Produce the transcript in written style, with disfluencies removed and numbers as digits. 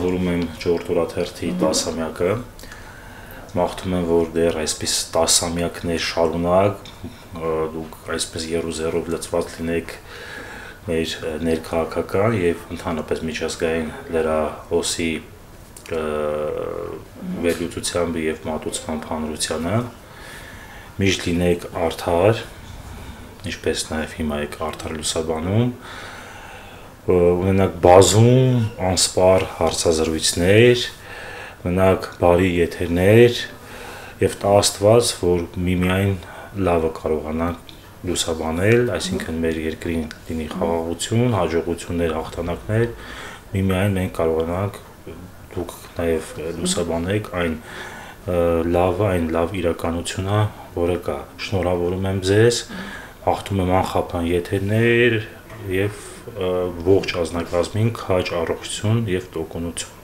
շնորհավորում եմ Ջորդ Ուրաթերթի 10-ամյակը։ Մաղթում եմ, որ դեռ այսպես 10-ամյակներ շարունակ դուք այսպես եռուզեռով լծված լինեք մեր ներքաղաքական եւ ընդհանրապես միջազգային լրահոսի վերլուծությամբ եւ մատուցման հանրությանը։ Միշտ լինեք արդար, ինչպես նաեւ հիմա եք արդար լուսաբանում, ունենաք բազում անսպառ հարցազրույցներ, ունենաք բարի եթերներ եւ տա Աստված, որ միմիայն լավը կարողանանք լուսաբանել, այսինքն մեր երկրին լինի խաղաղություն, հաջողություններ, հաղթանակներ, միմիայն մենք կարողանանք դուք նաեւ լուսաբանեք այն լավը, այն լավ իրականությունը, որը կա։ Շնորհավորում եմ ձեզ, աղթում եմ անխափան եթերներ եւ ողջ ազնագազմին քաջ առողջություն եւ տոկունություն։